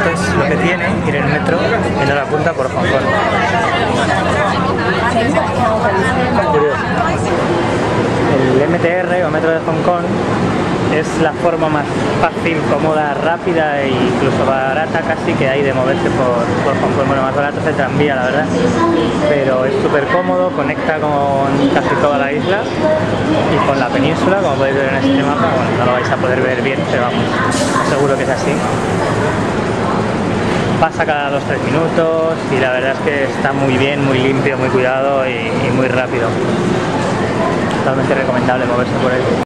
esto es lo que tiene ir en metro en hora punta por Hong Kong. Curioso. El MTR o metro de Hong Kong es la forma más fácil, cómoda, rápida e incluso barata casi que hay de moverse por Hong Kong. Bueno, más barato es el tranvía, la verdad, pero es súper cómodo, conecta con casi toda la isla y con la península, como podéis ver en este mapa. Bueno, no lo vais a poder ver bien, pero vamos, seguro que es así. Pasa cada 2-3 minutos y la verdad es que está muy bien, muy limpio, muy cuidado y muy rápido. Totalmente recomendable moverse por él.